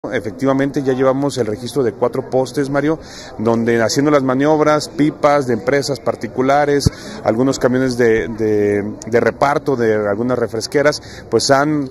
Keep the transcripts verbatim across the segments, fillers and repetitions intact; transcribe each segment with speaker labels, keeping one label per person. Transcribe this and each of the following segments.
Speaker 1: Efectivamente ya llevamos el registro de cuatro postes, Mario, donde haciendo las maniobras, pipas de empresas particulares, algunos camiones de, de, de reparto de algunas refresqueras, pues han,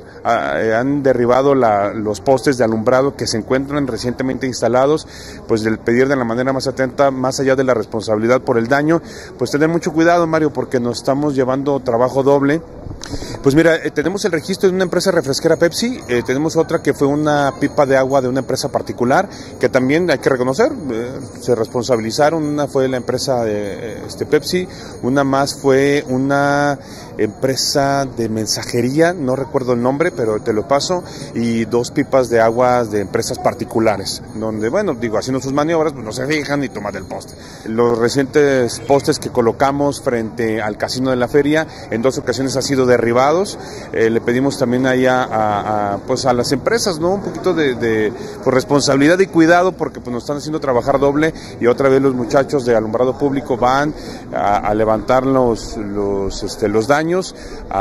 Speaker 1: han derribado la, los postes de alumbrado que se encuentran recientemente instalados. Pues del pedir de la manera más atenta, más allá de la responsabilidad por el daño, pues tener mucho cuidado, Mario, porque nos estamos llevando trabajo doble. Pues mira, eh, tenemos el registro de una empresa refresquera Pepsi, eh, tenemos otra que fue una pipa de agua de una empresa particular, que también hay que reconocer, eh, se responsabilizaron. Una fue la empresa de este, Pepsi, una más fue una empresa de mensajería, no recuerdo el nombre, pero te lo paso, y dos pipas de agua de empresas particulares, donde, bueno, digo, haciendo sus maniobras, pues no se fijan y toman el poste. Los recientes postes que colocamos frente al casino de la feria, en dos ocasiones ha sido derribados. Eh, le pedimos también ahí a, a, a, pues a las empresas, ¿no? Un poquito de, de pues, responsabilidad y cuidado, porque pues nos están haciendo trabajar doble, y otra vez los muchachos de alumbrado público van a, a levantar los, los, este, los daños,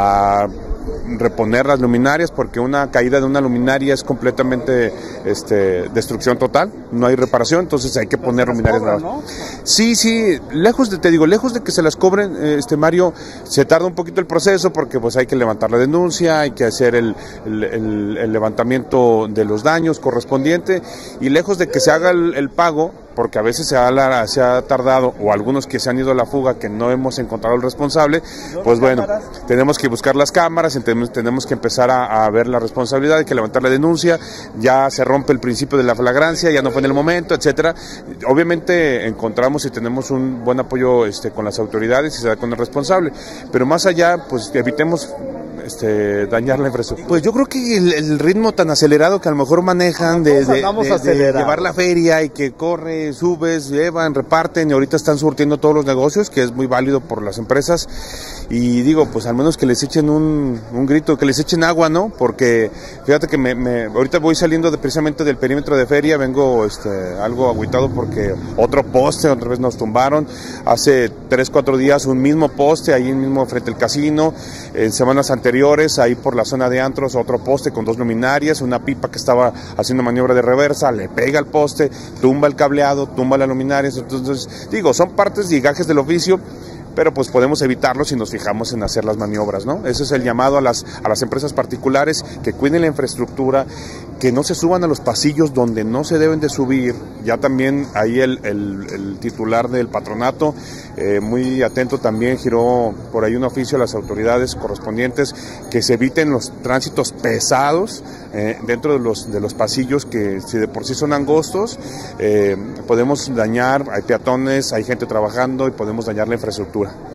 Speaker 1: a reponer las luminarias, porque una caída de una luminaria es completamente este, destrucción total, no hay reparación, entonces hay que poner luminarias nuevas. ¿No? Sí, sí, lejos de, te digo, lejos de que se las cobren, este Mario, se tarda un poquito el proceso, porque pues hay que levantar la denuncia, hay que hacer el, el, el, el levantamiento de los daños correspondiente, y lejos de que se haga el, el pago, porque a veces se ha, se ha tardado, o algunos que se han ido a la fuga que no hemos encontrado el responsable, pues bueno, tenemos que buscar las cámaras, entonces tenemos que empezar a, a ver la responsabilidad, hay que levantar la denuncia, ya se rompe el principio de la flagrancia, ya no fue en el momento, etcétera. Obviamente encontramos y tenemos un buen apoyo este, con las autoridades y se da con el responsable, pero más allá, pues evitemos Este, dañar la infraestructura. Pues yo creo que el, el ritmo tan acelerado que a lo mejor manejan de, de, de, de llevar la feria y que corre, subes, llevan, reparten, y ahorita están surtiendo todos los negocios, que es muy válido por las empresas, y digo, pues al menos que les echen un, un grito, que les echen agua, ¿no? Porque fíjate que me, me, ahorita voy saliendo de, precisamente del perímetro de feria, vengo este, algo agüitado porque otro poste, otra vez nos tumbaron, hace tres, cuatro días un mismo poste, ahí mismo frente al casino, en semanas anteriores ahí por la zona de antros, otro poste con dos luminarias, una pipa que estaba haciendo maniobra de reversa, le pega al poste, tumba el cableado, tumba las luminarias. Entonces, digo, son partes y gajes del oficio, pero pues podemos evitarlo si nos fijamos en hacer las maniobras, ¿no? Ese es el llamado a las, a las empresas particulares, que cuiden la infraestructura, que no se suban a los pasillos donde no se deben de subir. Ya también ahí el, el, el titular del patronato, eh, muy atento también, giró por ahí un oficio a las autoridades correspondientes, que se eviten los tránsitos pesados eh, dentro de los, de los pasillos, que si de por sí son angostos, eh, podemos dañar, hay peatones, hay gente trabajando y podemos dañar la infraestructura.